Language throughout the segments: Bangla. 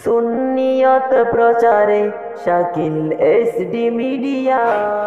সুন্নিয়ত প্রচারে শাকিল এসডি মিডিয়া।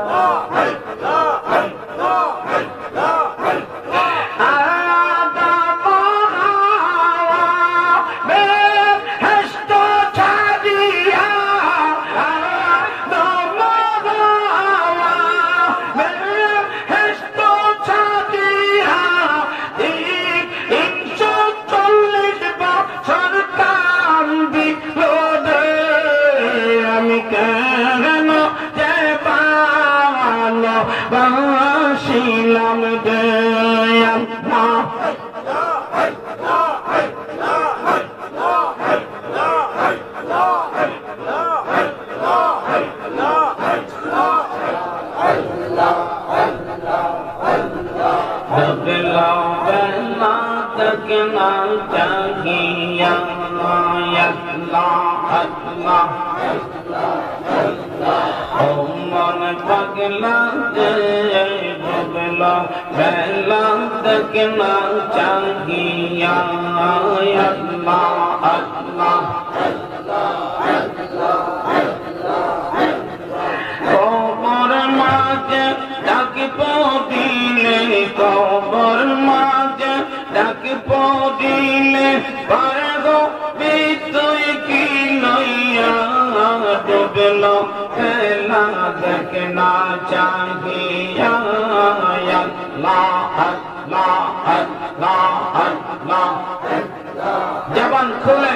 जबान खोले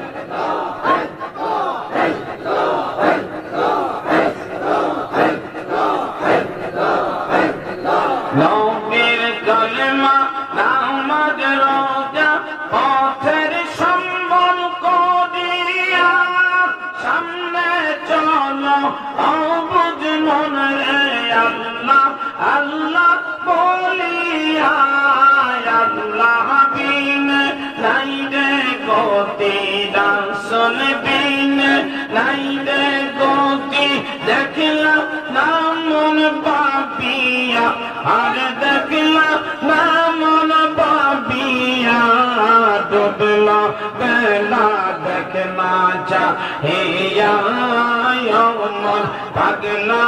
नबीर कलमा नामाज रोजा पथेर সম্বল করিয়া সামনে চলো অবুঝ মন রে আল্লাহ আল্লাহ বলিয়া আল্লাহ বিন নাই রে গতি রাসূল বিন নাই রে গতি দেখলাম না মন পাপিয়া আর দেখলাম না মন পাপিয়া ডুবলা বেলা দেখনা চাহিয়া মন পাগলা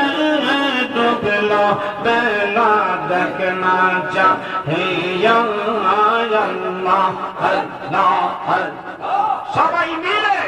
ডুবলা বেলা দেখনা চাহিয়া আল্লাহ আল্লাহ সবাই মিলে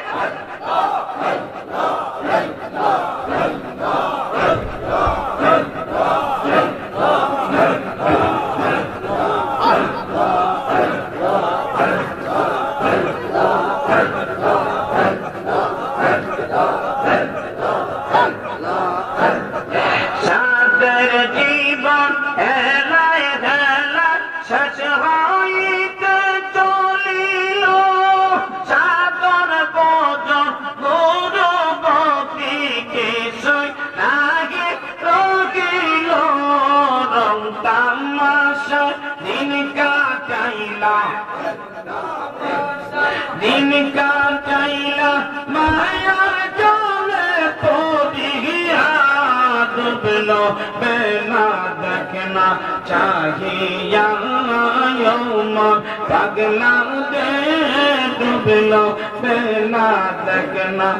दिन का चैला मायार जाले पड़िया डुबलो बेला देखना चाहिए यौम पगला दे डुबलो बेला देखना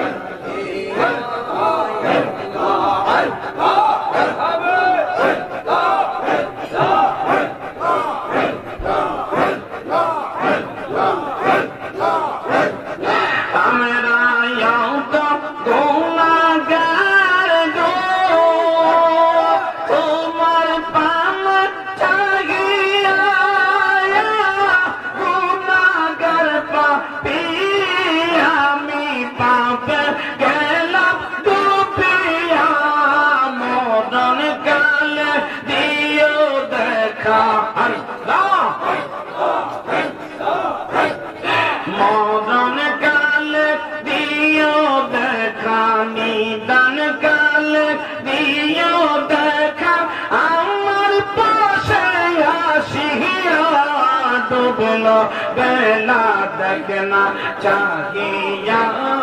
मौजन काल दियो देखा निदान काल दियो देखा আমার পাশে আসিয়া ডুবলো বেলা দেখনা चाहिया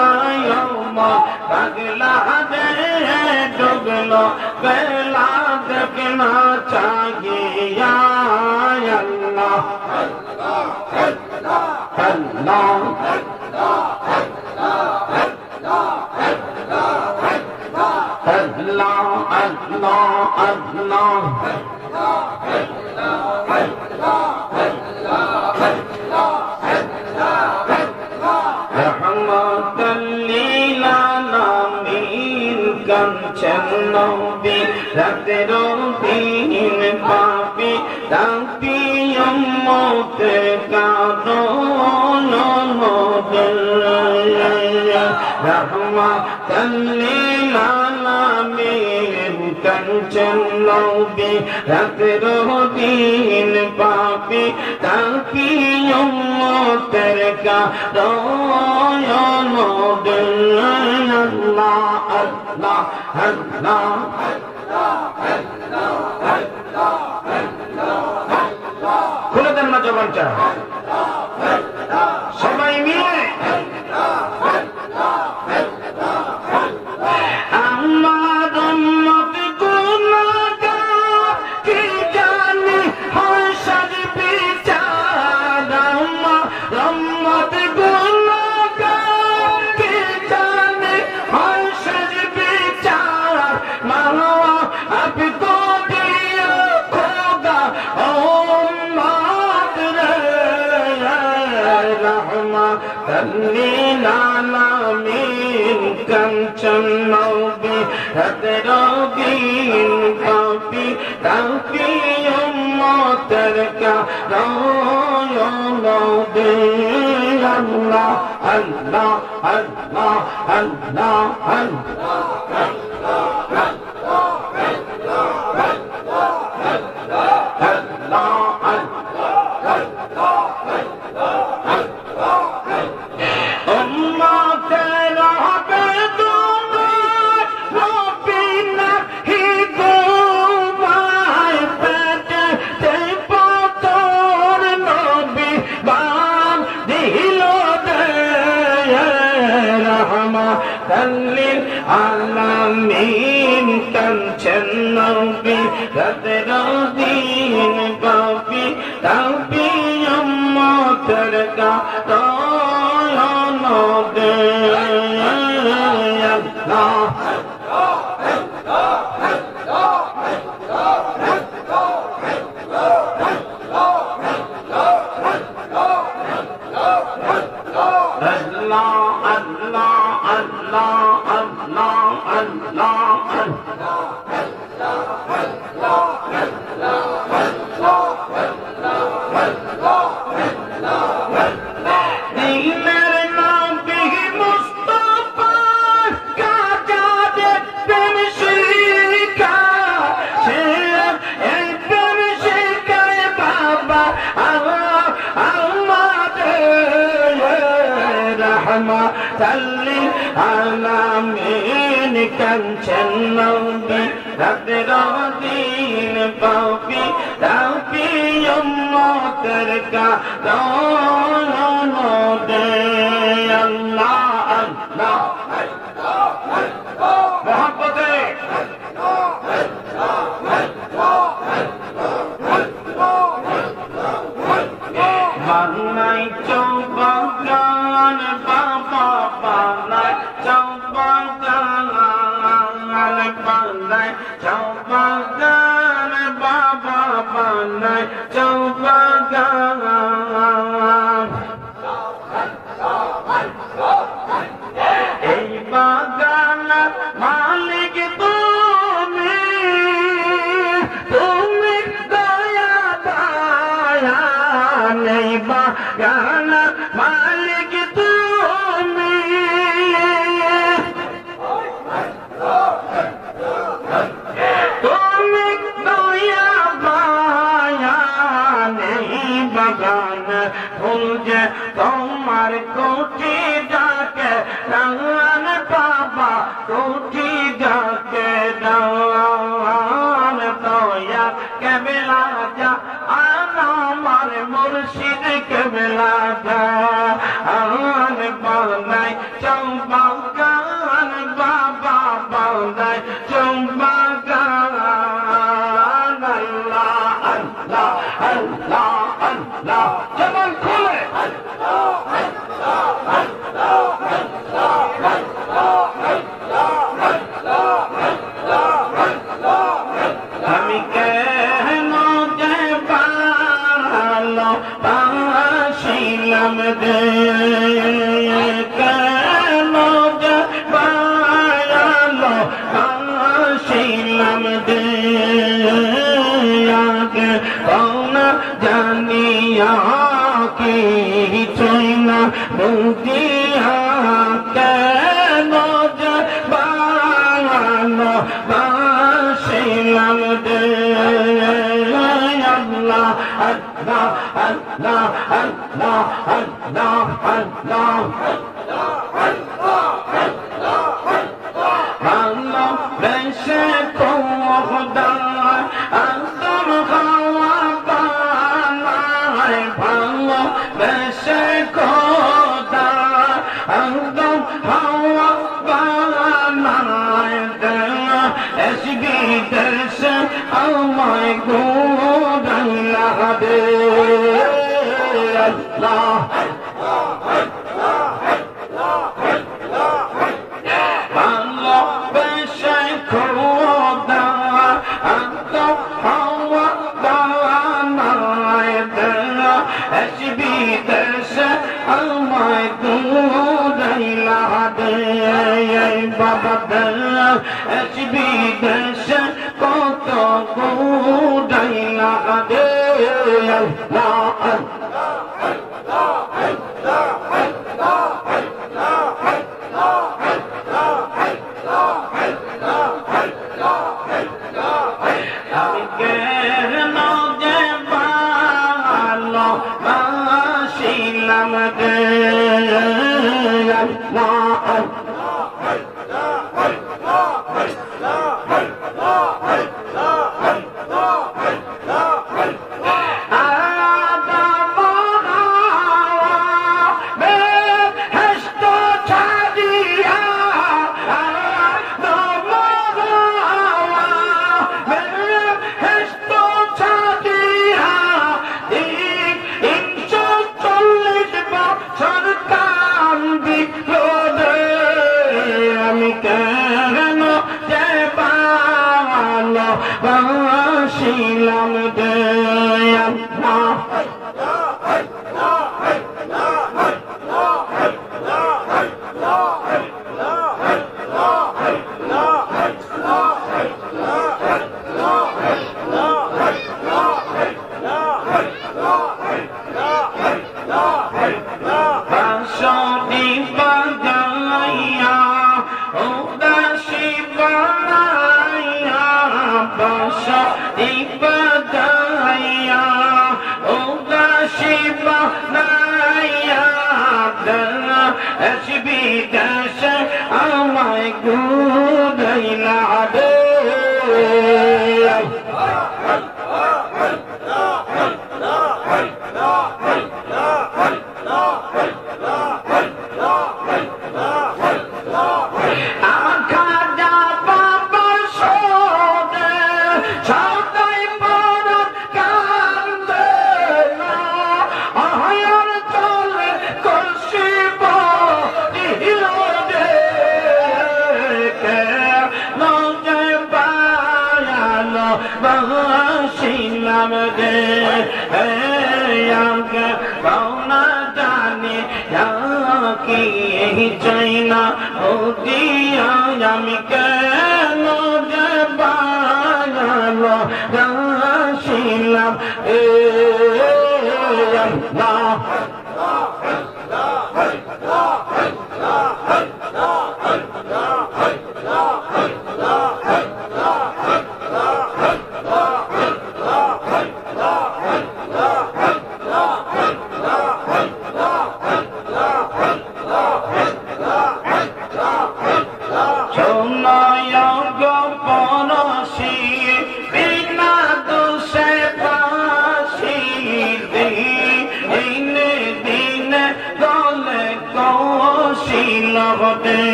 पगला दे डुबलो बेला देखना चाहिया अल्लाह अल्लाह রহমতাল লিল আলামিন কাঞ্চন নবী রাতের দিন পাপি তাপি উম্মতের কারণ রহমতাল লিল আলামিন কাঞ্চন নবী রাতের দিন পাপি তাপি উম্মতের কারণ আল্লাহ আল্লাহ আল্লাহ খুলে দেন না জবানটা সবাই মিলে আমার উম্মত গুনাহগার কি জানি হয় সাজ বিচার আমার উম্মত গুনাহগার কি জানি হয় সাজ বিচার মানওয়া আপ তো দিও খোদা উম্মত রে রহমাতাল লিল আলামিন কাঞ্চন নবী রাতের দিন পাপি তাপি উম্মতের কারণ আল্লাহ আল্লাহ আল্লাহ আল্লাহ লিল আলামিন কাঞ্চন নবী রাতের দিন পাপি তাপি উম্মতের কারণ আল্লাহ রহমতাল আলামিন কাঞ্চন নবী রাতের দিন পাপি তাপি উম্মতের কারণ আল্লাহ আল্লাহ মহব্বতে বানাই চৌবাগান বাবা বানাই চৌবাগান বানাই চৌবাগান বাবা বানাই চৌবাগান এই বাগান মালিক তুমি তুমি দয়া দয়া নেই বাগান মালিক তুমি তুমি দয়া দয়া নেই বাগান ফুল যে তোমার কোটি ডাকে রান বাবা কোটি ডাকে রান দয়া কেবলা যা আমার মুর্শিদ কেবলা যা আন বানাই চৌবাগান বাবা বানাই চৌবাগান আল্লাহ আল্লাহ আল্লাহ আল্লাহ জবান খুলে আমি কেন যে ভালো বাসিলাম রে কেন যে বানো বাসিলাম দে আল্লাহ আল্লাহ আল্লাহ আল্লাহ আল্লাহ আল্লাহ আল্লাহ বেশে খোদা আন্তর খাওয়া বানায় ভালো বেশে খোদা আন্তর খাওয়া বানায় দেয়া এসবি দেশে আমায় গোদাইলা দে আল্লাহ Baba Dalla, HB Dasha, Koto Gudaila Ade,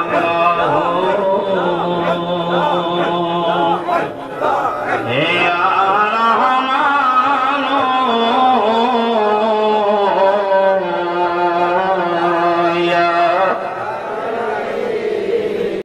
Yeah.